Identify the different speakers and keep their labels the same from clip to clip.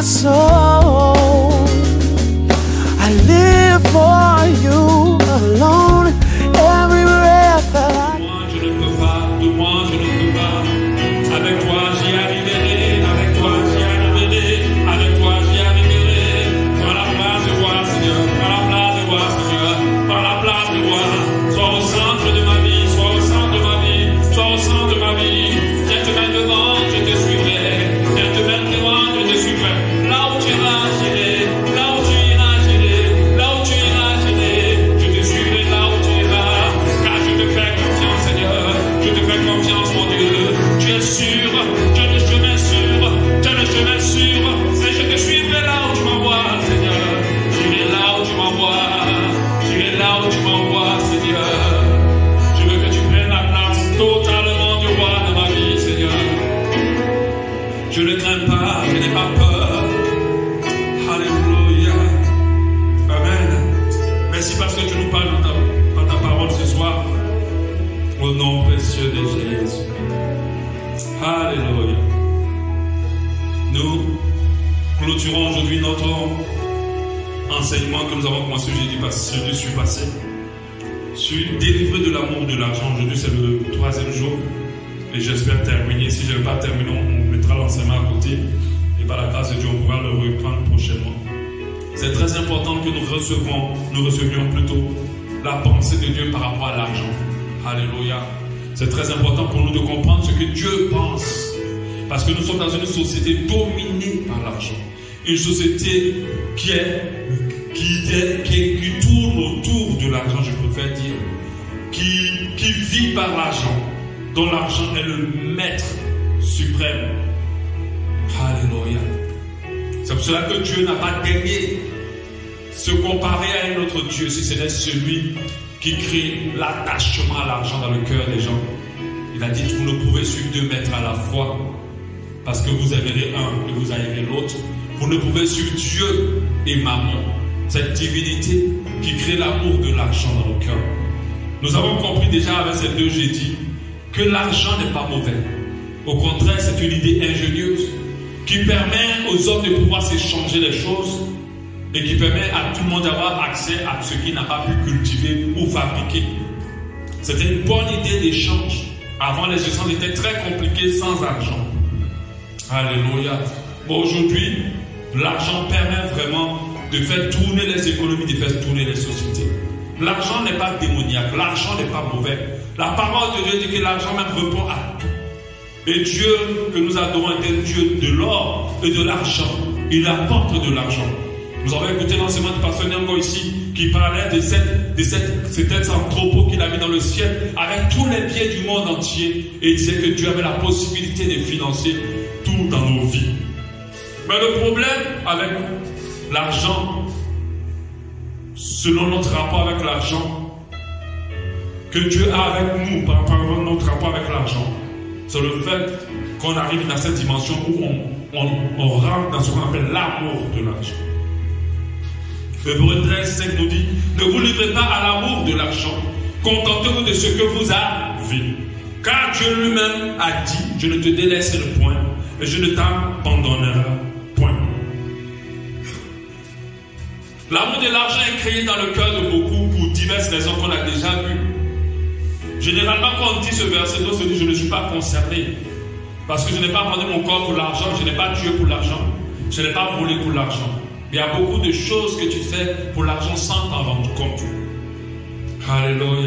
Speaker 1: soul. I live for you alone. Every breath that I...
Speaker 2: Moi je ne peux pas, de moi je ne peux pas. Avec toi j'y arriverai, avec toi j'y arriverai, avec toi j'y arriverai. Par la place de roi Seigneur, par la place de roi Seigneur, par la place de roi. Sois au centre de ma vie, sois au centre de ma vie, sois au centre de ma vie. Viens te mettre devant, je te suivrai. Viens te mettre devant, je te suivrai. Là où tu iras, j'irai. Là où tu iras, j'irai. Là où tu iras, j'irai. Je te suivrai là où tu iras. Car je te fais confiance, Seigneur. Je te fais confiance, mon Dieu. Tu es sûr, tu as le chemin sûr, tu as le chemin sûr. Et je te suivrai là où tu m'envoies, Seigneur. J'irai là où tu m'envoies. J'irai là où tu m'envoies, Seigneur. Je veux que tu prennes la place totalement du roi dans ma vie, Seigneur. Je ne crains pas, je n'ai pas peur. Alléluia. Amen. Merci parce que tu nous parles dans ta parole ce soir. Au nom précieux de Jésus. Alléluia. Nous clôturons aujourd'hui notre enseignement que nous avons commencé jeudi passé. Sur délivrer de l'amour de l'argent. Aujourd'hui c'est le 3e jour. Et j'espère terminer. Si je ne vais pas terminer, on mettra l'enseignement à côté. Et par la grâce de Dieu, on pourra le reprendre prochainement. C'est très important que nous recevions plutôt la pensée de Dieu par rapport à l'argent. Alléluia. C'est très important pour nous de comprendre ce que Dieu pense. Parce que nous sommes dans une société dominée par l'argent. Une société qui tourne autour de l'argent, je préfère dire. Qui vit par l'argent. Dont l'argent est le maître suprême. Alléluia. C'est pour cela que Dieu n'a pas daigné se comparer à un autre Dieu, si ce n'est celui qui crée l'attachement à l'argent dans le cœur des gens. Il a dit, vous ne pouvez suivre 2 maîtres à la fois, parce que vous aimerez un et vous haïrez l'autre. Vous ne pouvez suivre Dieu et Mammon, cette divinité qui crée l'amour de l'argent dans le cœur. Nous avons compris déjà avec ces 2 jeudis que l'argent n'est pas mauvais. Au contraire, c'est une idée ingénieuse qui permet aux hommes de pouvoir s'échanger les choses et qui permet à tout le monde d'avoir accès à ce qu'il n'a pas pu cultiver ou fabriquer. C'était une bonne idée d'échange. Avant, les échanges étaient très compliqués sans argent. Alléluia. Bon, aujourd'hui, l'argent permet vraiment de faire tourner les économies, de faire tourner les sociétés. L'argent n'est pas démoniaque, l'argent n'est pas mauvais. La parole de Dieu dit que l'argent même répond à tout. Et Dieu que nous adorons est un Dieu de l'or et de l'argent. Il apporte de l'argent. Nous avons écouté l'enseignement du pasteur Nyango ici qui parlait de cet entrepôt qu'il a mis dans le ciel avec tous les biens du monde entier. Et il disait que Dieu avait la possibilité de financer tout dans nos vies. Mais le problème avec l'argent, selon notre rapport avec l'argent, que Dieu a avec nous par rapport à notre rapport avec l'argent, c'est le fait qu'on arrive dans cette dimension où on rentre dans ce qu'on appelle l'amour de l'argent. Hébreux 13 nous dit, ne vous livrez pas à l'amour de l'argent, contentez-vous de ce que vous avez. Car Dieu lui-même a dit, je ne te délaisserai point, et je ne t'abandonnerai point. L'amour de l'argent est créé dans le cœur de beaucoup pour diverses raisons qu'on a déjà vues. Généralement, quand on dit ce verset, on se dit, je ne suis pas concerné. Parce que je n'ai pas vendu mon corps pour l'argent, je n'ai pas tué pour l'argent, je n'ai pas volé pour l'argent. Il y a beaucoup de choses que tu fais pour l'argent sans t'en rendre compte. Alléluia.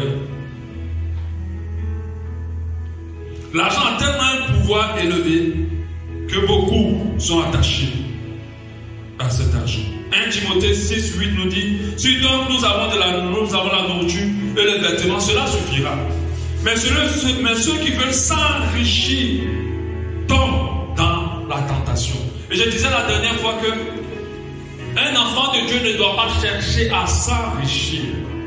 Speaker 2: L'argent a tellement un pouvoir élevé que beaucoup sont attachés à cet argent. 1 Timothée 6, 8 nous dit, si donc nous avons la nourriture et les vêtements, cela suffira. Mais ceux qui veulent s'enrichir tombent dans la tentation. Et je disais la dernière fois que un enfant de Dieu ne doit pas chercher à s'enrichir.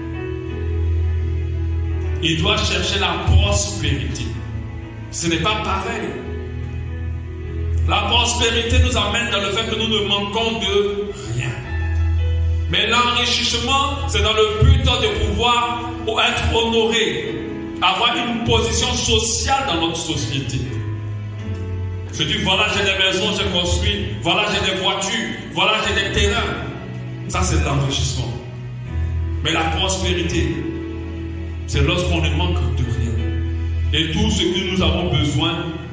Speaker 2: Il doit chercher la prospérité. Ce n'est pas pareil. La prospérité nous amène dans le fait que nous ne manquons de rien. Mais l'enrichissement, c'est dans le but de pouvoir être honoré, avoir une position sociale dans notre société. Je dis, voilà, j'ai des maisons, j'ai construit. Voilà, j'ai des voitures. Voilà, j'ai des terrains. Ça, c'est l'enrichissement. Mais la prospérité, c'est lorsqu'on ne manque de rien. Et tout ce que nous avons besoin,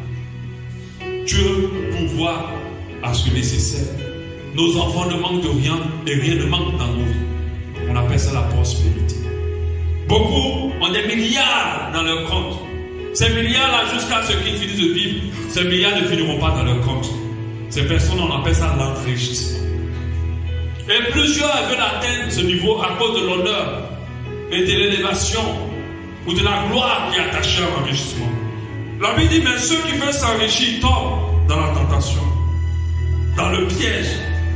Speaker 2: Dieu pourvoit à ce nécessaire. Nos enfants ne manquent de rien et rien ne manque dans nos vies. On appelle ça la prospérité. Beaucoup ont des milliards dans leur compte. Ces milliards-là, jusqu'à ce qu'ils finissent de vivre, ces milliards ne finiront pas dans leur compte. Ces personnes, on appelle ça l'enrichissement. Et plusieurs veulent atteindre ce niveau à cause de l'honneur et de l'élévation ou de la gloire qui est attachée à l'enrichissement. La Bible dit, mais ceux qui veulent s'enrichir tombent dans la tentation, dans le piège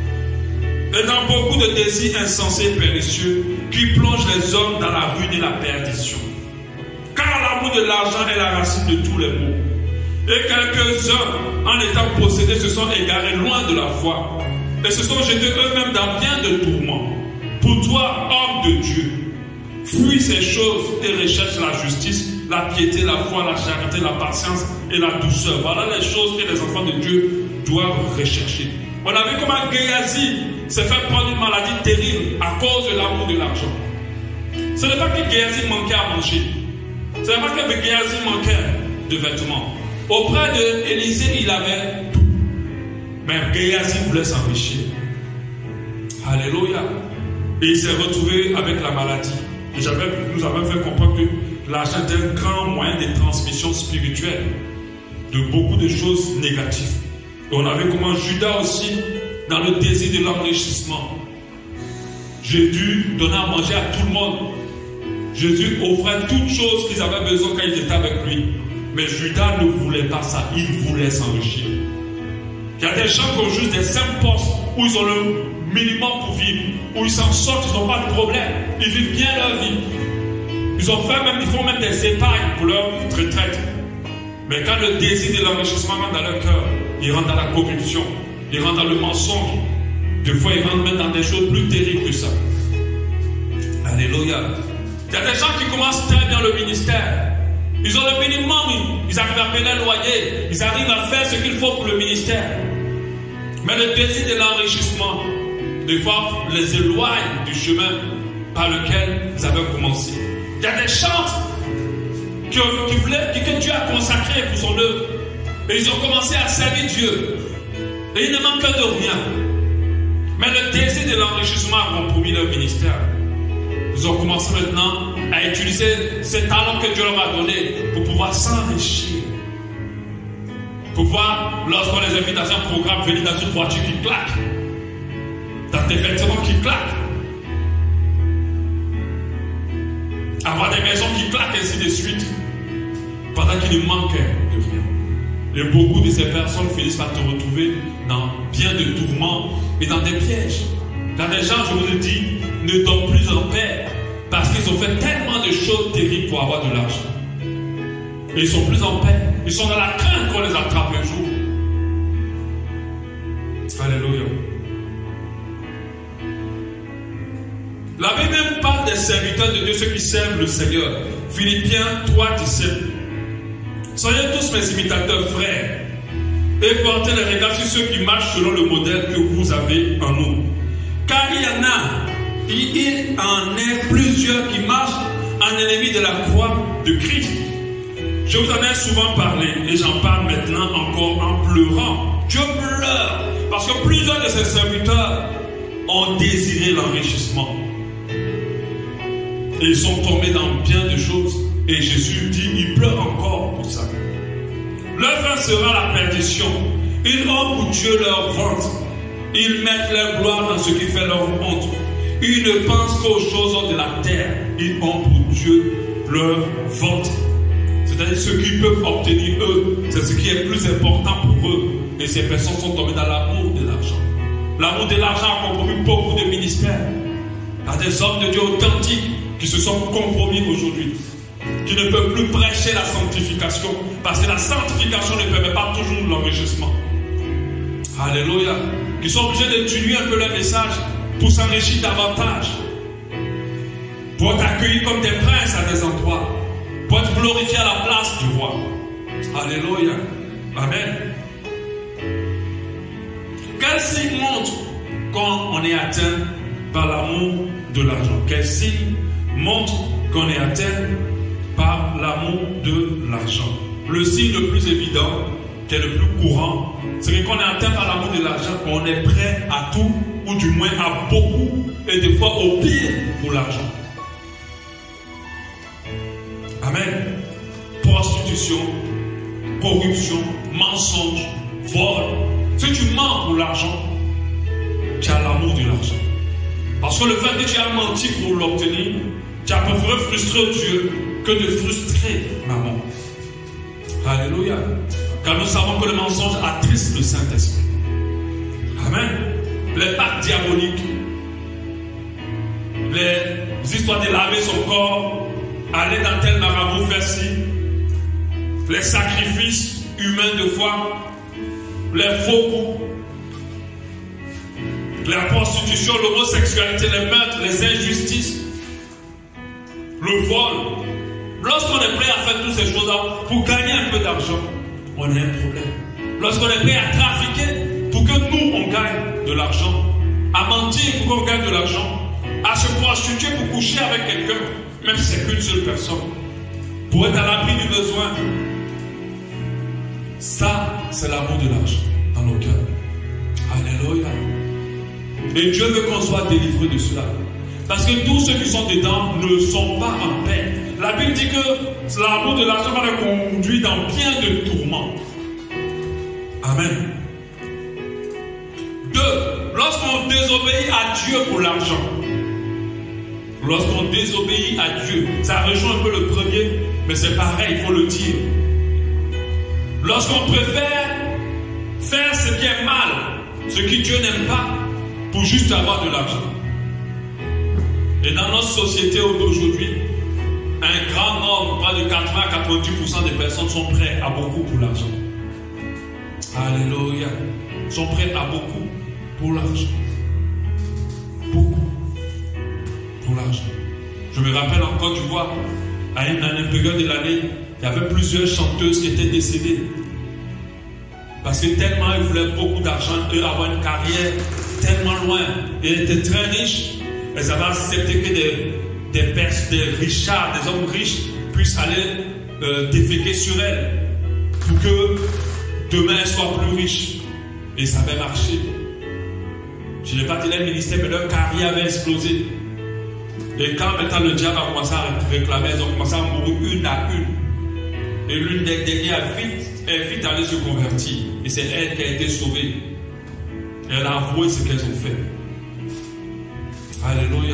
Speaker 2: et dans beaucoup de désirs insensés et pernicieux qui plongent les hommes dans la ruine et la perdition. Car l'amour de l'argent est la racine de tous les maux. Et quelques-uns, en étant possédés, se sont égarés loin de la foi et se sont jetés eux-mêmes dans bien de tourments. Pour toi, homme de Dieu, fuis ces choses et recherche la justice, la piété, la foi, la charité, la patience et la douceur. Voilà les choses que les enfants de Dieu doivent rechercher. On a vu comment Géasi s'est fait prendre une maladie terrible à cause de l'amour de l'argent. Ce n'est pas que Géasi manquait à manger. Ce n'est pas que Géasi manquait de vêtements. Auprès d'Élisée, il avait tout. Mais Géasi voulait s'enrichir. Alléluia. Et il s'est retrouvé avec la maladie. Et nous avons fait comprendre que l'argent est un grand moyen de transmission spirituelle de beaucoup de choses négatives. Et on a vu comment Judas aussi, dans le désir de l'enrichissement, Jésus donnait à manger à tout le monde. Jésus offrait toutes choses qu'ils avaient besoin quand ils étaient avec lui. Mais Judas ne voulait pas ça, il voulait s'enrichir. Il y a des gens qui ont juste des simples postes où ils ont le minimum pour vivre, où ils s'en sortent, ils n'ont pas de problème, ils vivent bien leur vie. Ils font même des épargnes pour leur retraite. Mais quand le désir de l'enrichissement rentre dans leur cœur, ils rentrent dans la corruption, ils rentrent dans le mensonge. Des fois, ils rentrent même dans des choses plus terribles que ça. Alléluia. Il y a des gens qui commencent très bien le ministère. Ils ont le minimum, ils arrivent à payer le loyer, ils arrivent à faire ce qu'il faut pour le ministère. Mais le désir de l'enrichissement, des fois, les éloigne du chemin par lequel ils avaient commencé. Il y a des chances que Dieu a consacrées pour son œuvre. Et ils ont commencé à servir Dieu. Et ils ne manquent de rien. Mais le désir de l'enrichissement a compromis leur ministère. Ils ont commencé maintenant à utiliser ces talents que Dieu leur a donnés pour pouvoir s'enrichir. Pour pouvoir, lorsqu'on les invite dans un programme, venir dans une voiture qui claque, dans des vêtements qui claquent, avoir des maisons qui claquent, ainsi de suite, pendant qu'il ne manquait de rien. Et beaucoup de ces personnes finissent par te retrouver dans bien de tourments et dans des pièges. Dans des gens, je vous le dis, ne dorment plus en paix parce qu'ils ont fait tellement de choses terribles pour avoir de l'argent. Et ils sont plus en paix. Ils sont dans la crainte qu'on les attrape un jour. Alléluia. La Bible même parle des serviteurs de Dieu, ceux qui servent le Seigneur. Philippiens 3, 17. Soyez tous mes imitateurs, frères, et portez les regards sur ceux qui marchent selon le modèle que vous avez en nous. Car il en est plusieurs qui marchent en ennemi de la croix de Christ. Je vous en ai souvent parlé et j'en parle maintenant encore en pleurant. Je pleure parce que plusieurs de ces serviteurs ont désiré l'enrichissement. Et ils sont tombés dans bien de choses. Et Jésus dit, ils pleurent encore pour ça. Leur fin sera la perdition. Ils ont pour Dieu leur ventre. Ils mettent leur gloire dans ce qui fait leur honte. Ils ne pensent qu'aux choses de la terre. Ils ont pour Dieu leur ventre. C'est-à-dire ce qu'ils peuvent obtenir eux. C'est ce qui est plus important pour eux. Et ces personnes sont tombées dans l'amour de l'argent. L'amour de l'argent a compromis beaucoup de ministères. Il y a des hommes de Dieu authentiques qui se sont compromis aujourd'hui, qui ne peuvent plus prêcher la sanctification, parce que la sanctification ne permet pas toujours l'enrichissement. Alléluia. Qui sont obligés de diluer un peu leur message pour s'enrichir davantage, pour être accueillis comme des princes à des endroits, pour être glorifiés à la place du roi. Alléluia. Amen. Quel signe montre quand on est atteint par l'amour de l'argent? Quel signe montre qu'on est atteint par l'amour de l'argent? Le signe le plus évident, qui est le plus courant, c'est que quand on est atteint par l'amour de l'argent, on est prêt à tout, ou du moins à beaucoup, et des fois au pire pour l'argent. Amen. Prostitution, corruption, mensonge, vol. Si tu mens pour l'argent, tu as l'amour de l'argent. Parce que le fait que tu as menti pour l'obtenir, tu as préféré frustrer Dieu que de frustrer maman. Alléluia. Car nous savons que le mensonge attriste le Saint-Esprit. Amen. Les pactes diaboliques, les histoires de laver son corps, aller dans tel marabout, faire ci, les sacrifices humains de foi, les faux coups, la prostitution, l'homosexualité, les meurtres, les injustices, le vol. Lorsqu'on est prêt à faire toutes ces choses-là pour gagner un peu d'argent, on a un problème. Lorsqu'on est prêt à trafiquer pour que nous, on gagne de l'argent, à mentir pour qu'on gagne de l'argent, à se prostituer pour coucher avec quelqu'un, même si c'est qu'une seule personne, pour être à l'abri du besoin. Ça, c'est l'amour de l'argent dans nos cœurs. Alléluia. Et Dieu veut qu'on soit délivré de cela. Parce que tous ceux qui sont dedans ne sont pas en paix. La Bible dit que l'amour de l'argent va les conduire dans bien de tourments. Amen. 2. Lorsqu'on désobéit à Dieu pour l'argent, lorsqu'on désobéit à Dieu, ça rejoint un peu le premier, mais c'est pareil, il faut le dire. Lorsqu'on préfère faire ce qui est mal, ce que Dieu n'aime pas, pour juste avoir de l'argent. Et dans notre société d'aujourd'hui, un grand nombre, près de 80 à 90% des personnes sont prêtes à beaucoup pour l'argent. Alléluia. Sont prêts à beaucoup pour l'argent. Beaucoup pour l'argent. Je me rappelle encore, tu vois, à une période de l'année, il y avait plusieurs chanteuses qui étaient décédées. Parce que tellement ils voulaient beaucoup d'argent, eux avoir une carrière tellement loin. Ils étaient très riches. Elles avaient accepté que des richards, des hommes riches puissent aller déféquer sur elles. Pour que demain elles soient plus riches. Et ça avait marché. Je n'ai pas dit leur ministère, mais leur carrière avait explosé. Et quand maintenant le diable a commencé à réclamer, elles ont commencé à mourir une à une. Et l'une des dernières est vite allée se convertir. Et c'est elle qui a été sauvée. Et elle a avoué ce qu'elles ont fait. Alléluia.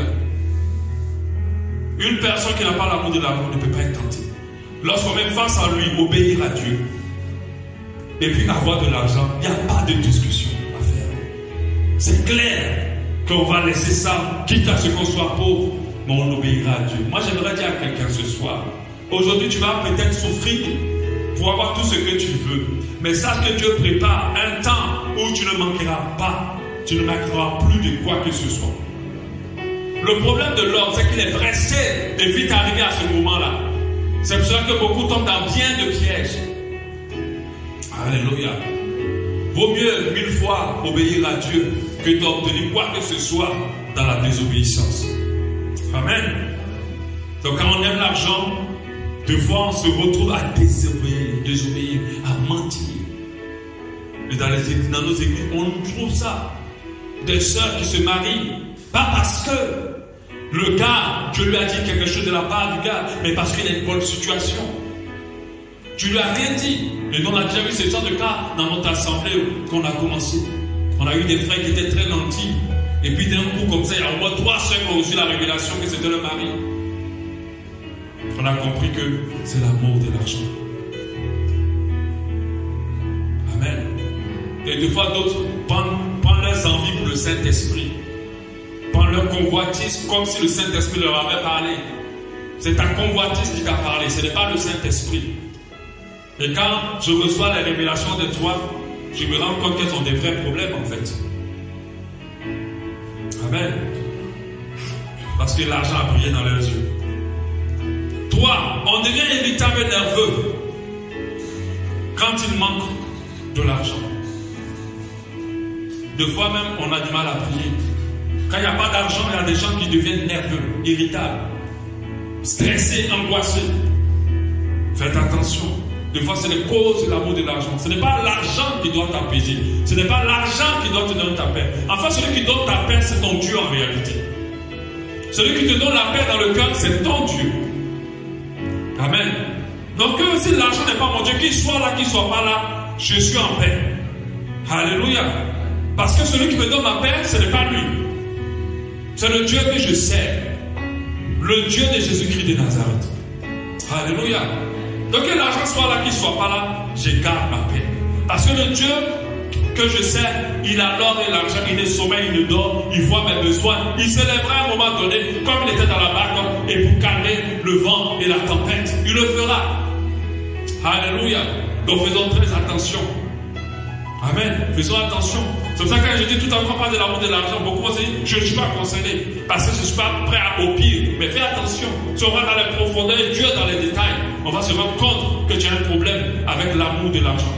Speaker 2: Une personne qui n'a pas l'amour de l'amour ne peut pas être tentée. Lorsqu'on met face à lui, obéir à Dieu, et puis avoir de l'argent, il n'y a pas de discussion à faire. C'est clair qu'on va laisser ça, quitte à ce qu'on soit pauvre, mais on obéira à Dieu. Moi, j'aimerais dire à quelqu'un ce soir, aujourd'hui, tu vas peut-être souffrir pour avoir tout ce que tu veux. Mais sache que Dieu prépare un temps où tu ne manqueras pas. Tu ne manqueras plus de quoi que ce soit. Le problème de l'homme, c'est qu'il est pressé de vite arriver à ce moment-là. C'est pour cela que beaucoup tombent dans bien de pièges. Alléluia. Vaut mieux 1000 fois obéir à Dieu que d'obtenir quoi que ce soit dans la désobéissance. Amen. Donc quand on aime l'argent, des fois on se retrouve à désobéir, à mentir. Et dans nos églises, on trouve ça. Des sœurs qui se marient, pas parce que le gars, Dieu lui a dit quelque chose de la part du gars, mais parce qu'il a une bonne situation. Tu lui as rien dit. Et nous on a déjà vu ce genre de cas dans notre assemblée qu'on a commencé. On a eu des frères qui étaient très gentils. Et puis d'un coup comme ça, il y a au moins 3 sœurs qui ont reçu la révélation que c'était le mari. On a compris que c'est l'amour de l'argent. Amen. Et des fois d'autres prennent leurs envies pour le Saint-Esprit. Prennent leur convoitise comme si le Saint-Esprit leur avait parlé. C'est ta convoitise qui t'a parlé, ce n'est pas le Saint-Esprit. Et quand je reçois la révélation de toi, je me rends compte qu'elles ont des vrais problèmes en fait. Amen. Parce que l'argent a brillé dans leurs yeux. 3. On devient irritable et nerveux quand il manque de l'argent. Deux fois même, on a du mal à prier. Quand il n'y a pas d'argent, il y a des gens qui deviennent nerveux, irritables, stressés, angoissés. Faites attention. Des fois, c'est les causes de l'amour de l'argent. Ce n'est pas l'argent qui doit t'apaiser. Ce n'est pas l'argent qui doit te donner ta paix. Enfin, celui qui donne ta paix, c'est ton Dieu en réalité. Celui qui te donne la paix dans le cœur, c'est ton Dieu. Amen. Donc, si l'argent n'est pas mon Dieu, qu'il soit là, qu'il ne soit pas là, je suis en paix. Alléluia. Parce que celui qui me donne ma paix, ce n'est pas lui. C'est le Dieu que je sers. Le Dieu de Jésus-Christ de Nazareth. Alléluia. Donc que l'argent soit là, qu'il ne soit pas là, je garde ma paix. Parce que le Dieu que je sers, il a l'or et l'argent, il ne sommeille, il ne dort, il voit mes besoins. Il se lèvera à un moment donné, comme il était dans la barque, et pour calmer le vent et la tempête. Il le fera. Alléluia. Donc faisons très attention. Amen. Faisons attention. C'est pour ça que quand je dis tout encore pas de l'amour de l'argent, beaucoup vont se dire, je ne suis pas concerné, parce que je ne suis pas prêt au pire. Mais fais attention. Si on va dans les profondeurs et Dieu dans les détails, on va se rendre compte que tu as un problème avec l'amour de l'argent.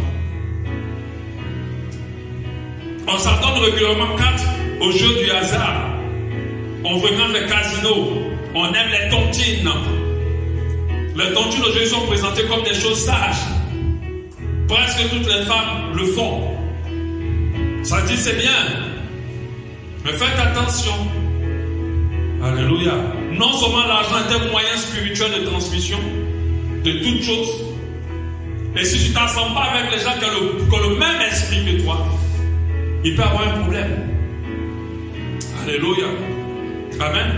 Speaker 2: On s'adonne régulièrement au jeu du hasard. On fréquente les casinos. On aime les tontines. Les tontines aujourd'hui sont présentées comme des choses sages. Presque toutes les femmes le font. Ça dit c'est bien. Mais faites attention. Alléluia. Non seulement l'argent est un moyen spirituel de transmission de toutes choses. Et si tu ne t'assembles pas avec les gens qui ont le même esprit que toi, il peut avoir un problème. Alléluia. Amen.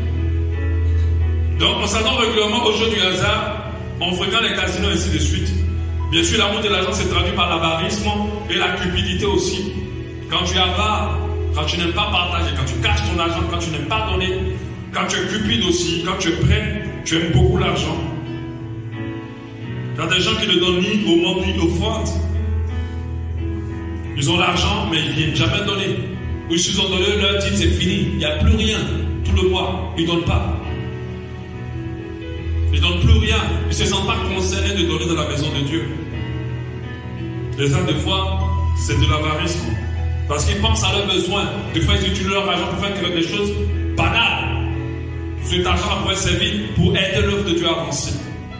Speaker 2: Donc on s'adonne régulièrement au jeu du hasard. On fréquente les casinos et ainsi de suite. Bien sûr, l'amour de l'argent se traduit par l'avarisme et la cupidité aussi. Quand tu es avare, quand tu n'aimes pas partager, quand tu caches ton argent, quand tu n'aimes pas donner, quand tu es cupide aussi, quand tu es prêt, tu aimes beaucoup l'argent. Il y a des gens qui ne donnent ni aumône ni offrande. Ils ont l'argent, mais ils ne viennent jamais donner. Ou s'ils ont donné, leur dit c'est fini, il n'y a plus rien. Tout le mois, ils ne donnent pas. Ils ne donnent plus rien. Ils ne se sentent pas concernés de donner dans la maison de Dieu. Les gens, des fois, c'est de l'avarisme. Parce qu'ils pensent à leurs besoins. Des fois, ils utilisent leur argent pour faire des choses banales. Cet argent pourrait servir pour aider l'œuvre de Dieu à avancer.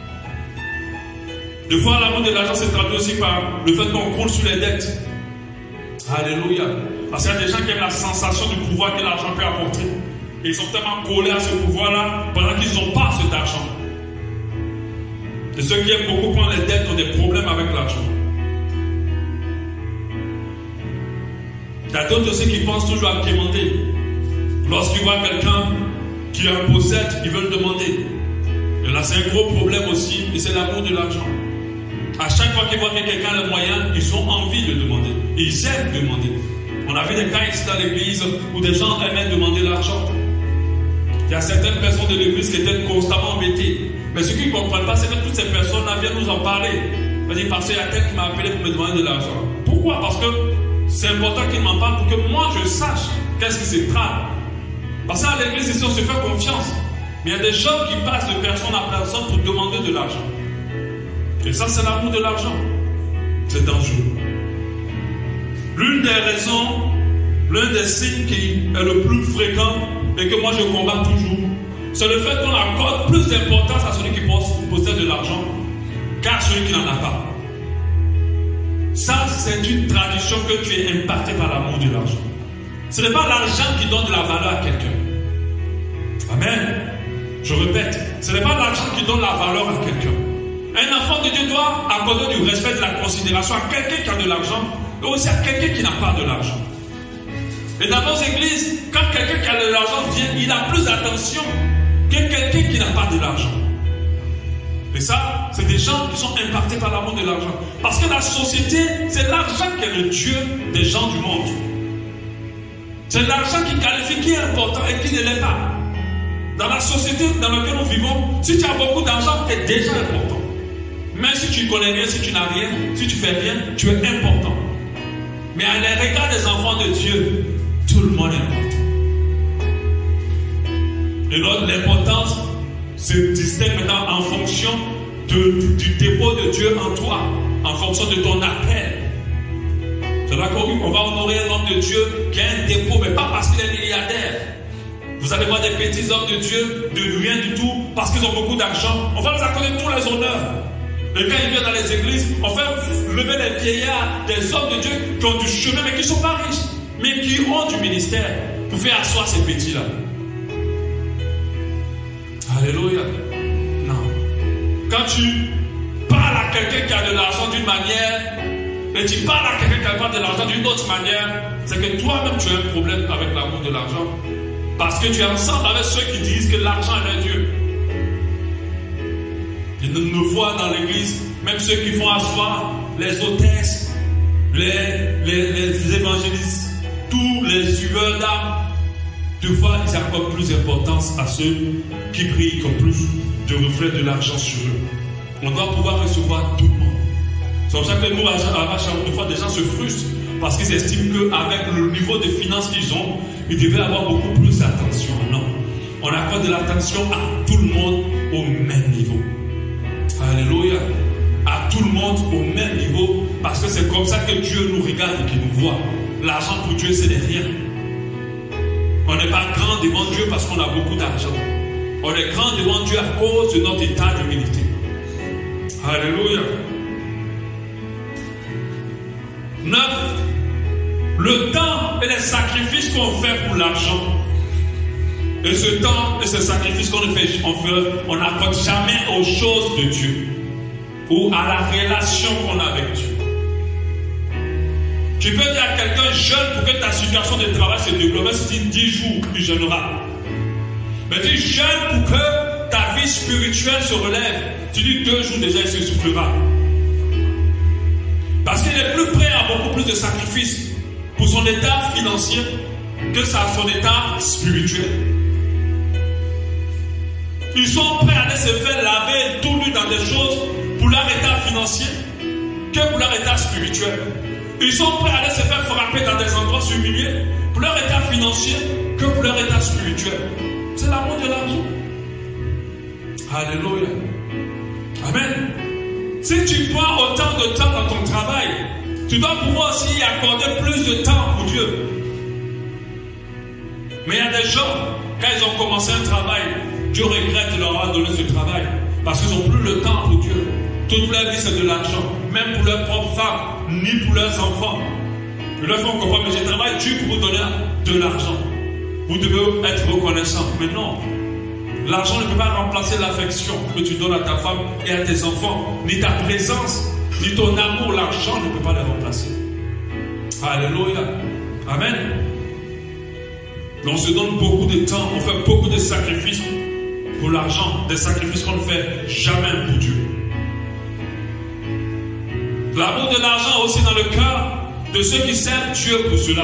Speaker 2: Des fois, l'amour de l'argent se traduit aussi par le fait qu'on croule sur les dettes. Alléluia. Parce qu'il y a des gens qui aiment la sensation du pouvoir que l'argent peut apporter. Et ils sont tellement collés à ce pouvoir-là pendant qu'ils n'ont pas cet argent. Et ceux qui aiment beaucoup prendre les dettes ont des problèmes avec l'argent. Il y a d'autres aussi qui pensent toujours à demander. Lorsqu'ils voient quelqu'un qui en possède, ils veulent demander. Et là, c'est un gros problème aussi, et c'est l'amour de l'argent. À chaque fois qu'ils voient que quelqu'un a les moyens, ils ont envie de demander. Et ils aiment demander. On a vu des cas ici dans l'église où des gens aimaient demander l'argent. Il y a certaines personnes de l'église qui étaient constamment embêtées. Mais ce qu'ils ne comprennent pas, c'est que toutes ces personnes-là viennent nous en parler. C'est-à-dire parce qu'il y a quelqu'un qui m'a appelé pour me demander de l'argent. Pourquoi? Parce que c'est important qu'il m'en parle pour que moi je sache qu'est-ce qui se trame. Parce qu'à l'église ici, on se fait confiance. Mais il y a des gens qui passent de personne à personne pour demander de l'argent. Et ça, c'est l'amour de l'argent. C'est dangereux. L'une des raisons, l'un des signes qui est le plus fréquent et que moi je combats toujours, c'est le fait qu'on accorde plus d'importance à celui qui possède de l'argent qu'à celui qui n'en a pas. Ça, c'est une tradition que tu es impacté par l'amour de l'argent. Ce n'est pas l'argent qui donne de la valeur à quelqu'un. Amen. Je répète, ce n'est pas l'argent qui donne la valeur à quelqu'un. Un enfant de Dieu doit accorder du respect, de la considération à quelqu'un qui a de l'argent et aussi à quelqu'un qui n'a pas de l'argent. Et dans nos églises, quand quelqu'un qui a de l'argent vient, il a plus d'attention que quelqu'un qui n'a pas de l'argent. Et ça, c'est des gens qui sont impactés par l'amour de l'argent. Parce que la société, c'est l'argent qui est le Dieu des gens du monde. C'est l'argent qui qualifie qui est important et qui ne l'est pas. Dans la société dans laquelle nous vivons, si tu as beaucoup d'argent, tu es déjà important. Même si tu ne connais rien, si tu n'as rien, si tu fais rien, tu es important. Mais à l'égard des enfants de Dieu, tout le monde est important. Et donc l'importance se distingue maintenant en fonction du dépôt de Dieu en toi, en fonction de ton appel. C'est là qu'on va honorer un homme de Dieu qui a un dépôt, mais pas parce qu'il est milliardaire. Vous allez voir des petits hommes de Dieu, de rien du tout, parce qu'ils ont beaucoup d'argent. On va leur accorder tous les honneurs. Et quand ils viennent dans les églises, on fait lever les vieillards, des hommes de Dieu qui ont du chemin, mais qui ne sont pas riches, mais qui ont du ministère pour faire asseoir ces petits-là. Alléluia. Non. Quand tu parles à quelqu'un qui a de l'argent d'une manière, et tu parles à quelqu'un qui a pas de l'argent d'une autre manière, c'est que toi-même tu as un problème avec l'amour de l'argent. Parce que tu es ensemble avec ceux qui disent que l'argent est un Dieu. Ils nous voient dans l'église, même ceux qui font asseoir les hôtesses, les évangélistes, tous les suiveurs d'âme. Deux fois, ils accordent plus d'importance à ceux qui brillent comme plus de reflets de l'argent sur eux. On doit pouvoir recevoir tout le monde. C'est comme ça que nous, à chaque fois, des gens se frustrent parce qu'ils estiment qu'avec le niveau de finances qu'ils ont, ils devaient avoir beaucoup plus d'attention. Non. On accorde de l'attention à tout le monde au même niveau. Alléluia. À tout le monde au même niveau, parce que c'est comme ça que Dieu nous regarde et qu'il nous voit. L'argent pour Dieu, ce n'est rien. On n'est pas grand devant Dieu parce qu'on a beaucoup d'argent. On est grand devant Dieu à cause de notre état d'humilité. Alléluia. 9. Le temps et les sacrifices qu'on fait pour l'argent. Et ce temps et ce sacrifice qu'on fait, on n'accorde jamais aux choses de Dieu ou à la relation qu'on a avec Dieu. Tu peux dire à quelqu'un jeune pour que ta situation de travail se développe, si tu dis 10 jours, tu jeûneras. Mais dis jeune pour que ta vie spirituelle se relève. Tu dis 2 jours déjà, il se soufflera. Parce qu'il est plus prêt à beaucoup plus de sacrifices pour son état financier que son état spirituel. Ils sont prêts à aller se faire laver tout nu dans des choses pour leur état financier que pour leur état spirituel. Ils sont prêts à aller se faire frapper dans des endroits humiliés pour leur état financier que pour leur état spirituel. C'est l'amour de l'argent. Alléluia. Amen. Si tu prends autant de temps dans ton travail, tu dois pouvoir aussi y accorder plus de temps pour Dieu. Mais il y a des gens, quand ils ont commencé un travail, Dieu regrette de leur avoir donné ce travail parce qu'ils n'ont plus le temps pour Dieu. Toute leur vie, c'est de l'argent, même pour leur propre femme, ni pour leurs enfants. Ils leur font comprendre, mais je travaille dur pour vous donner de l'argent. Vous devez être reconnaissant. Mais non, l'argent ne peut pas remplacer l'affection que tu donnes à ta femme et à tes enfants, ni ta présence, ni ton amour. L'argent ne peut pas les remplacer. Alléluia. Amen. Mais on se donne beaucoup de temps, on fait beaucoup de sacrifices pour l'argent, des sacrifices qu'on ne fait jamais pour Dieu. L'amour de l'argent aussi dans le cœur de ceux qui servent Dieu pour cela.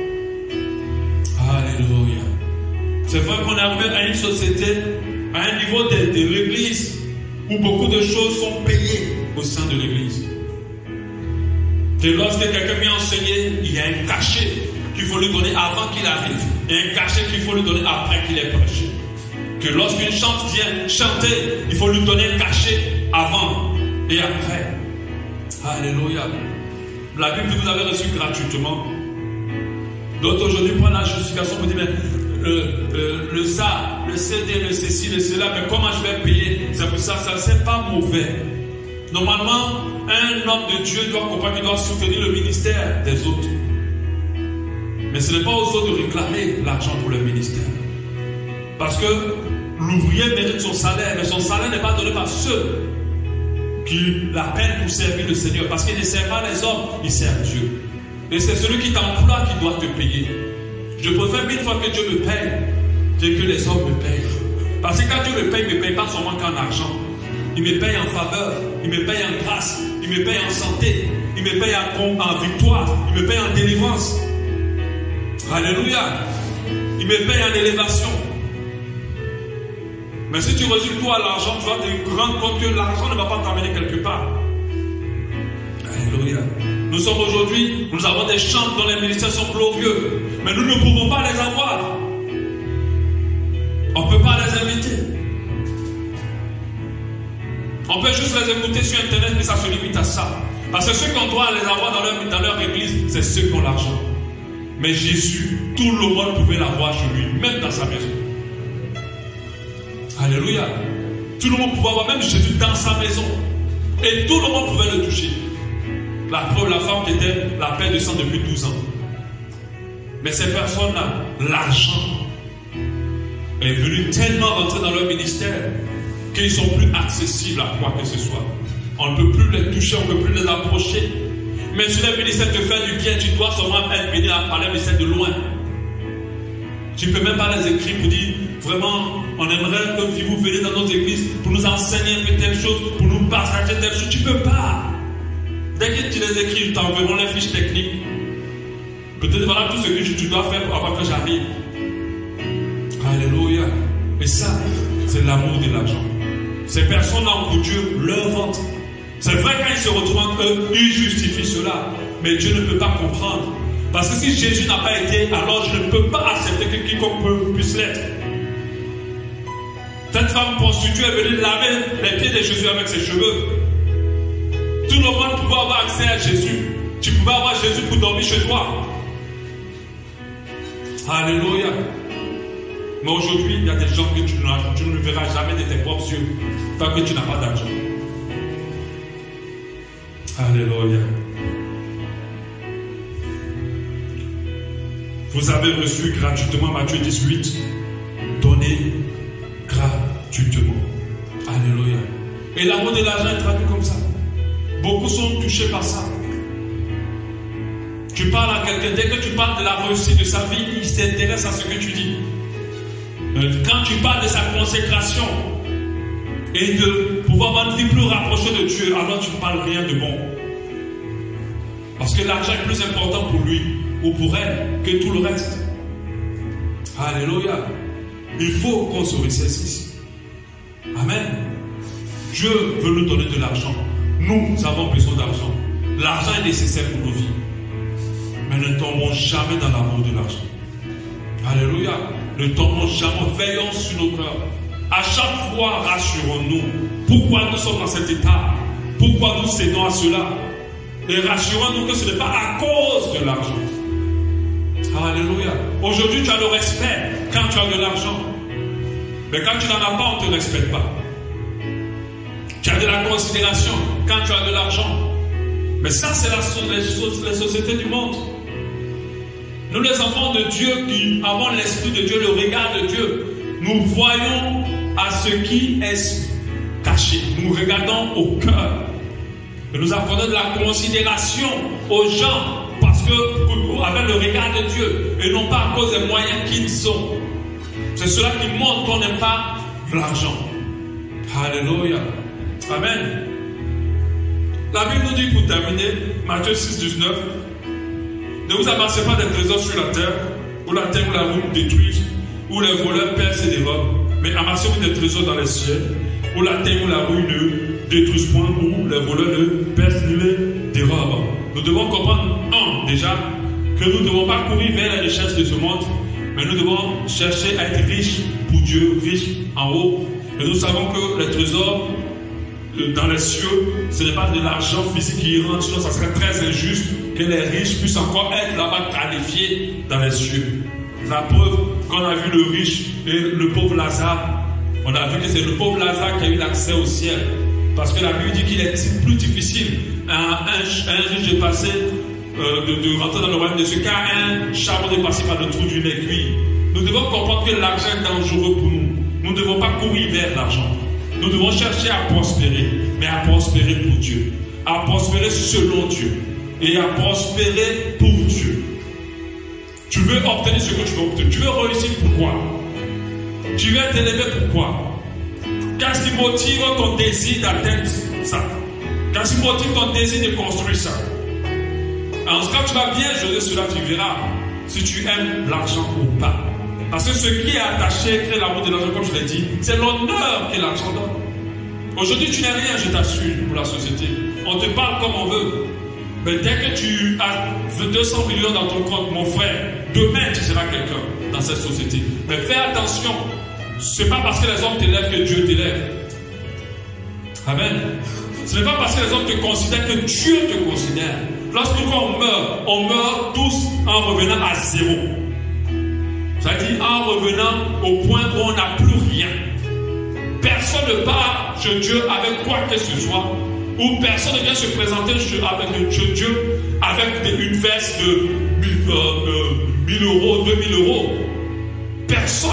Speaker 2: Alléluia. C'est vrai qu'on est arrivé à une société, à un niveau de l'église, où beaucoup de choses sont payées au sein de l'église. Que lorsque quelqu'un vient enseigner, il y a un cachet qu'il faut lui donner avant qu'il arrive, et un cachet qu'il faut lui donner après qu'il ait prêché. Que lorsqu'une chante vient chanter, il faut lui donner un cachet avant et après. Alléluia. La Bible que vous avez reçue gratuitement. D'autres aujourd'hui prennent la justification pour dire, mais le ça, le CD, le ceci, le cela, mais comment je vais payer? C'est pour ça, c'est pas mauvais. Normalement, un homme de Dieu doit comprendre qu'il doit soutenir le ministère des autres. Mais ce n'est pas aux autres de réclamer l'argent pour le ministère. Parce que l'ouvrier mérite son salaire, mais son salaire n'est pas donné par ceux qui l'appellent pour servir le Seigneur. Parce qu'il ne sert pas les hommes, il sert Dieu. Et c'est celui qui t'emploie qui doit te payer. Je préfère 1000 fois que Dieu me paye que les hommes me payent. Parce que quand Dieu me paye pas seulement qu'en argent. Il me paye en faveur, il me paye en grâce, il me paye en santé, il me paye en victoire, il me paye en délivrance. Alléluia. Il me paye en élévation. Mais si tu résumes tout à l'argent, tu vas te rendre compte que l'argent ne va pas t'amener quelque part. Alléluia. Nous sommes aujourd'hui, nous avons des chants dont les ministères sont glorieux, mais nous ne pouvons pas les avoir. On ne peut pas les inviter. On peut juste les écouter sur Internet, mais ça se limite à ça. Parce que ceux qu'on doit les avoir dans leur église, c'est ceux qui ont l'argent. Mais Jésus, tout le monde pouvait l'avoir chez lui, même dans sa maison. Alléluia. Tout le monde pouvait avoir même Jésus dans sa maison. Et tout le monde pouvait le toucher. La preuve, la femme qui était la paix de sang depuis 12 ans. Mais ces personnes-là, l'argent est venu tellement rentrer dans leur ministère qu'ils sont plus accessibles à quoi que ce soit. On ne peut plus les toucher, on ne peut plus les approcher. Mais si le ministère te fait du bien, tu dois seulement être béni par le ministère de loin. Tu ne peux même pas les écrire pour dire, vraiment, on aimerait que vous venez dans nos églises pour nous enseigner un peu telle chose, pour nous partager telle chose. Tu ne peux pas. Dès que tu les écris, ils t'enverront les fiches techniques. Peut-être voilà tout ce que tu dois faire avant que j'arrive. Alléluia. Et ça, c'est l'amour de l'argent. Ces personnes ont pour Dieu leur ventre. C'est vrai, quand ils se retrouvent entre eux, ils justifient cela. Mais Dieu ne peut pas comprendre. Parce que si Jésus n'a pas été, alors je ne peux pas accepter que quiconque puisse l'être. Cette femme prostituée est venue laver les pieds de Jésus avec ses cheveux. Tout le monde pouvait avoir accès à Jésus. Tu pouvais avoir Jésus pour dormir chez toi. Alléluia. Mais aujourd'hui, il y a des gens que tu ne verras jamais de tes propres yeux tant que tu n'as pas d'argent. Alléluia. Vous avez reçu gratuitement, Matthieu 18, donnez gratuitement. Alléluia. Et l'amour de l'argent est traduit comme ça. Beaucoup sont touchés par ça. Tu parles à quelqu'un, dès que tu parles de la réussite de sa vie, il s'intéresse à ce que tu dis. Quand tu parles de sa consécration et de pouvoir avoir une vie plus rapprochée de Dieu, alors tu ne parles rien de bon. Parce que l'argent est plus important pour lui ou pour elle que tout le reste. Alléluia. Il faut qu'on se ressaisisse. Amen. Dieu veut nous donner de l'argent. Nous avons besoin d'argent. L'argent est nécessaire pour nos vies. Mais ne tombons jamais dans l'amour de l'argent. Alléluia. Ne tombons jamais. Veillons sur nos cœurs. À chaque fois, rassurons-nous. Pourquoi nous sommes dans cet état? Pourquoi nous cédons à cela? Et rassurons-nous que ce n'est pas à cause de l'argent. Alléluia. Aujourd'hui, tu as le respect quand tu as de l'argent. Mais quand tu n'en as pas, on ne te respecte pas. Tu as de la considération quand tu as de l'argent. Mais ça, c'est les sociétés du monde. Nous, les enfants de Dieu, qui avons l'esprit de Dieu, le regard de Dieu, nous voyons à ce qui est caché. Nous regardons au cœur. Et nous accordons de la considération aux gens parce que, avec le regard de Dieu, et non pas à cause des moyens qu'ils ont. C'est cela qui montre qu'on n'aime pas l'argent. Alléluia. Amen. La Bible nous dit, pour terminer, Matthieu 6, 19, ne vous amassez pas des trésors sur la terre, où la terre ou la route détruisent, où les voleurs percent et dérobent, mais amassez-vous des trésors dans les cieux, où la terre ou la route ne détruisent point, où les voleurs ne percent ni les dérobent. Nous devons comprendre, déjà, que nous ne devons pas courir vers les richesses de ce monde, mais nous devons chercher à être riches pour Dieu, riches en haut. Et nous savons que les trésors dans les cieux, ce n'est pas de l'argent physique qui y rentre, sinon ça serait très injuste que les riches puissent encore être là-bas qualifiés dans les cieux. La preuve qu'on a vu le riche et le pauvre Lazare, on a vu que c'est le pauvre Lazare qui a eu l'accès au ciel. Parce que la Bible dit qu'il est plus difficile à un riche de passer, de rentrer dans le royaume de Dieu, qu'à un charbon de passer par le trou d'une aiguille. Nous devons comprendre que l'argent est dangereux pour nous. Nous ne devons pas courir vers l'argent. Nous devons chercher à prospérer, mais à prospérer pour Dieu. À prospérer selon Dieu. Et à prospérer pour Dieu. Tu veux obtenir ce que tu veux obtenir. Tu veux réussir, pourquoi? Tu veux t'élever, pourquoi? Qu'est-ce qui motive ton désir d'atteindre ça? Qu'est-ce qui motive ton désir de construire ça? Alors, quand tu vas bien gérer cela, tu verras si tu aimes l'argent ou pas. Parce que ce qui est attaché, créer l'amour de l'argent, comme je l'ai dit, c'est l'honneur que l'argent donne. Aujourd'hui, tu n'es rien, je t'assure, pour la société. On te parle comme on veut. Mais dès que tu as 200 millions dans ton compte, mon frère, demain, tu seras quelqu'un dans cette société. Mais fais attention. Ce n'est pas parce que les hommes t'élèvent que Dieu t'élève. Amen. Ce n'est pas parce que les hommes te considèrent que Dieu te considère. Lorsqu'on meurt tous en revenant à zéro. C'est-à-dire en revenant au point où on n'a plus rien. Personne ne part chez Dieu avec quoi que ce soit. Ou personne ne vient se présenter avec Dieu avec une veste de 1000 euros, 2000 euros. Personne.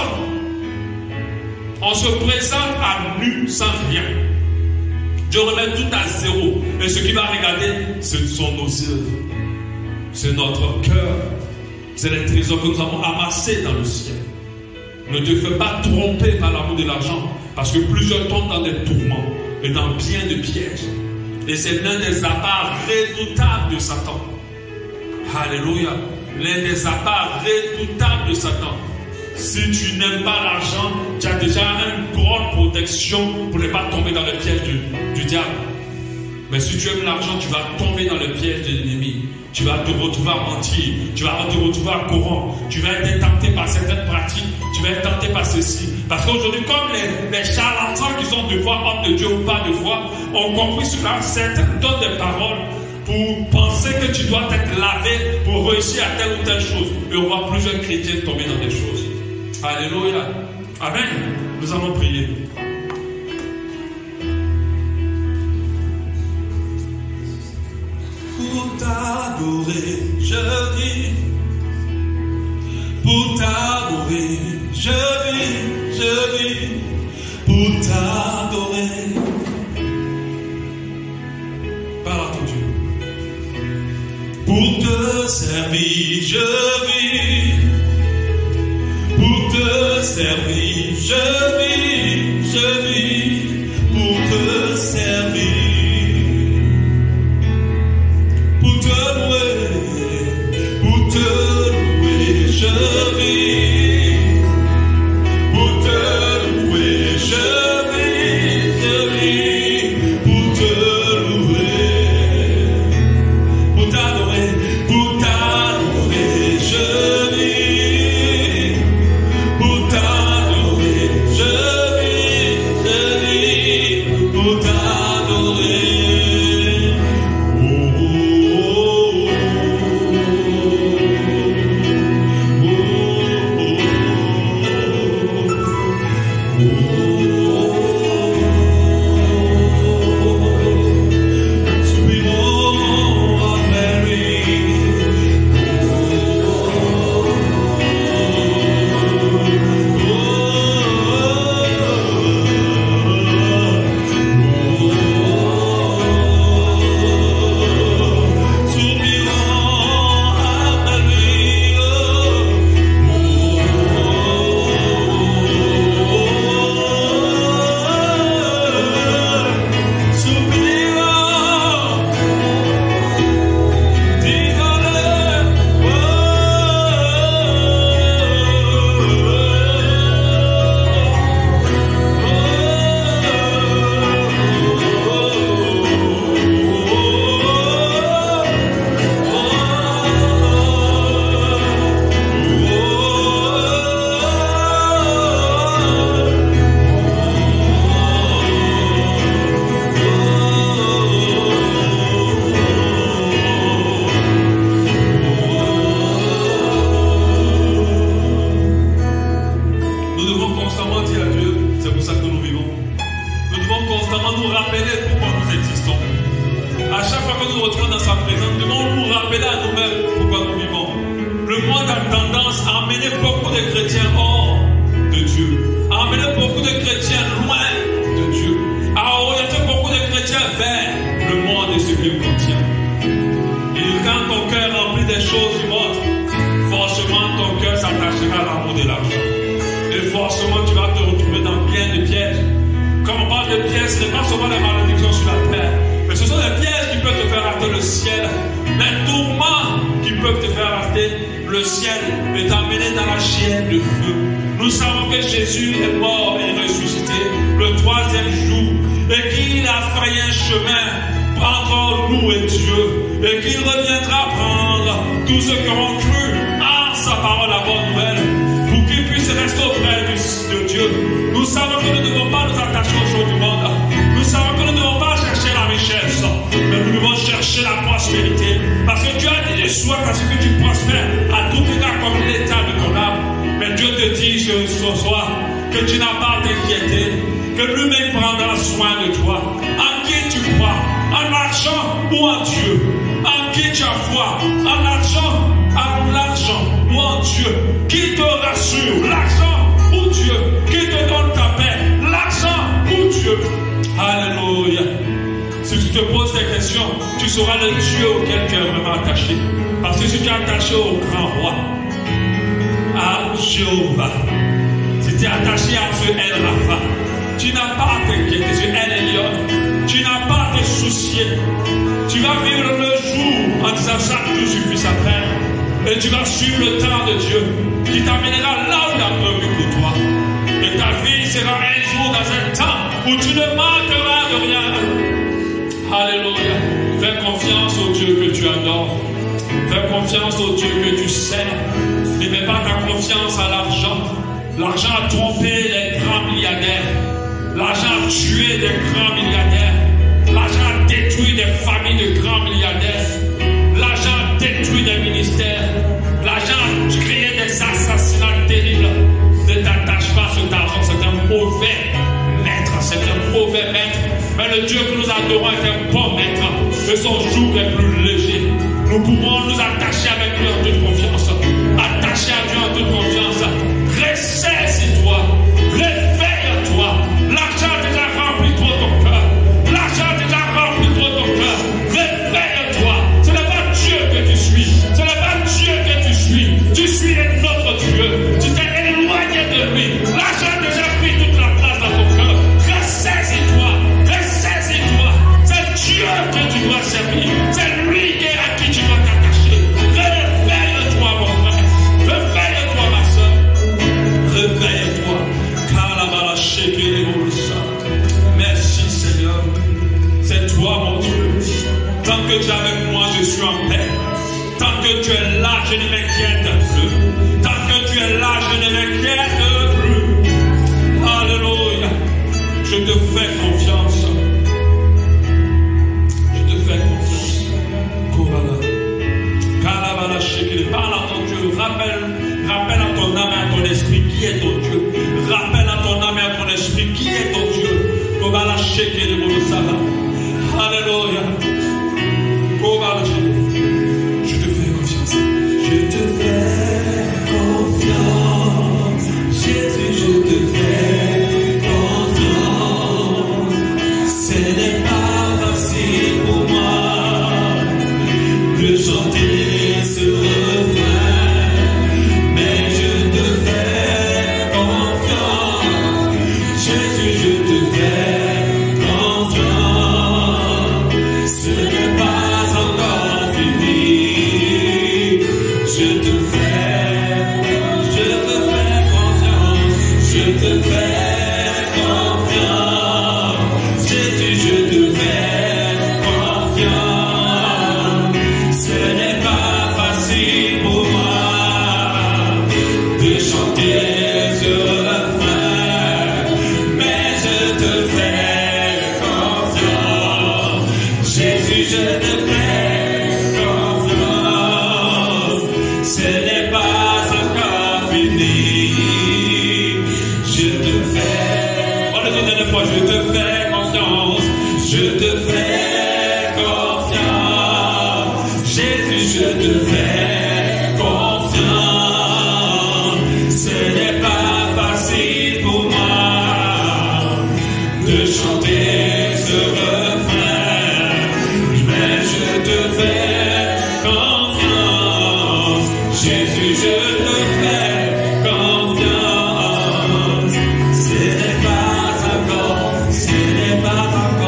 Speaker 2: On se présente à nu sans rien. Dieu remet tout à zéro. Et ce qu'il va regarder, ce sont nos œuvres. C'est notre cœur. C'est les trésors que nous avons amassés dans le ciel. Ne te fais pas tromper par l'amour de l'argent. Parce que plusieurs tombent dans des tourments et dans bien de pièges. Et c'est l'un des apparts redoutables de Satan. Alléluia. L'un des apparts redoutables de Satan. Si tu n'aimes pas l'argent, tu as déjà une grande protection pour ne pas tomber dans le piège du diable. Mais si tu aimes l'argent, tu vas tomber dans le piège de l'ennemi. Tu vas te retrouver à mentir, tu vas te retrouver à corrompre, tu vas être tenté par certaines pratiques, tu vas être tenté par ceci. Parce qu'aujourd'hui, comme les charlatans qui sont de foi, hommes de Dieu ou pas de foi, ont compris cela, certains donnent des paroles pour penser que tu dois être lavé pour réussir à telle ou telle chose. Et on voit plusieurs chrétiens tomber dans des choses. Alléluia. Amen. Nous allons prier.
Speaker 3: Pour t'adorer, je vis. Pour t'adorer, je vis. Pour t'adorer.
Speaker 2: Parle à ton Dieu.
Speaker 3: Pour te servir, je vis. Pour te servir, je vis. Pour te servir. Pour te louer, je vis. Pour te louer, je vis. Pour te louer, pour t'adorer, je vis. Pour t'adorer, je vis. Pour t'adorer. Nous savons que nous ne devons pas nous attacher aux choses du monde. Nous savons que nous ne devons pas chercher la richesse.
Speaker 2: prospérité. Parce que Dieu a dit de soi à ce que tu prospères à tout égard comme l'état de ton âme. Mais Dieu te dit ce soir que tu n'as pas à t'inquiéter, que lui-même prendra soin de toi. En qui tu crois? En l'argent ou en Dieu? En qui tu as foi? En l'argent ou en Dieu? Qui te rassure? L'argent ou Dieu? Qui te donne ta paix? L'argent ou Dieu? Alléluia. Si tu te poses des questions, tu sauras le Dieu auquel tu es vraiment attaché. Parce que si tu es attaché au grand roi, à Jéhovah, si tu es attaché à ce El Rapha, tu n'as pas à t'inquiéter, ce El Elyon, tu n'as pas à te soucier. Tu vas vivre le jour en disant chaque jour suffit sa peine. Et tu vas suivre le temps de Dieu qui t'amènera là où il a prévu pour toi. Et ta vie sera un jour dans un temps où tu ne manqueras de rien. Alléluia. Fais confiance au Dieu que tu adores. Fais confiance au Dieu que tu sers. Ne mets pas ta confiance à l'argent. L'argent a trompé les grands milliardaires. L'argent a tué des grands milliardaires. L'argent a détruit des familles de grands milliardaires. L'argent a détruit des ministères. L'argent a créé des assassinats terribles. Ne t'attache pas à cet argent, c'est un mauvais maître, c'est un mauvais maître. Mais le Dieu que nous adorons est un bon maître. Et son joug est plus léger. Nous pouvons nous attacher avec lui en toute confiance. Attacher à Dieu en toute confiance. Ressaisis-toi. Réveille-toi. L'argent a déjà rempli trop ton cœur. L'argent a déjà rempli trop ton cœur. Réveille-toi. Ce n'est pas Dieu que tu suis. Ce n'est pas Dieu que tu suis. Tu suis un autre Dieu. Tu t'es éloigné de lui. L'argent a déjà pris toute la place dans ton cœur. Ressaisis-toi. Ressaisis-toi. C'est Dieu que tu dois servir. C'est lui à qui tu dois t'attacher. Réveille-toi, mon frère. Réveille-toi, ma soeur. Réveille-toi. Merci, Seigneur. C'est toi, mon Dieu. Tant que tu es avec moi, je suis en paix. Tant que tu es là, je ne m'inquiète plus. Tant que tu es là, je ne m'inquiète plus. Alléluia. Je te fais confiance. Je te fais confiance. Parle à ton Dieu. Rappelle à ton âme et à ton esprit qui est ton Dieu. Rappelle à ton âme et à ton esprit qui est ton Dieu. Alléluia. Je te fais confiance. Je te fais confiance. Jésus, je te fais confiance. Ce n'est pas facile pour moi de chanter ce refrain.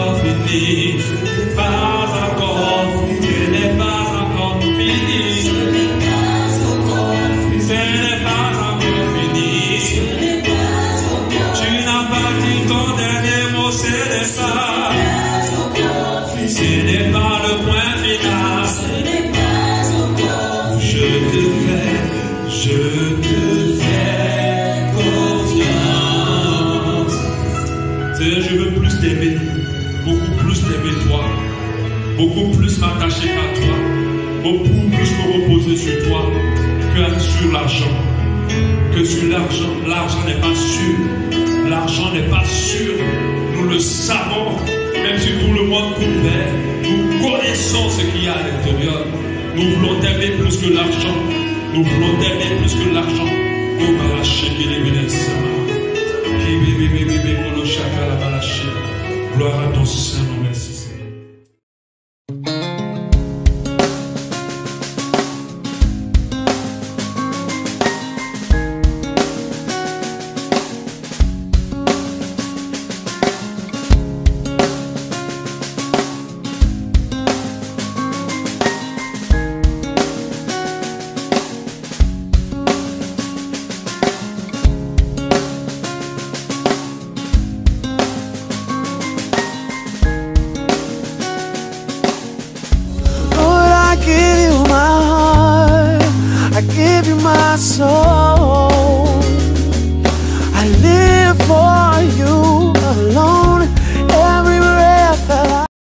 Speaker 3: Ce n'est pas encore fini.
Speaker 2: Pour plus me reposer sur toi que sur l'argent. Que sur l'argent. L'argent n'est pas sûr. L'argent n'est pas sûr. Nous le savons. Même si tout le monde couvert, nous connaissons ce qu'il y a à l'intérieur. Nous voulons t'aimer plus que l'argent. Nous voulons t'aimer plus que l'argent. Gloire à ton Saint-Nom, merci.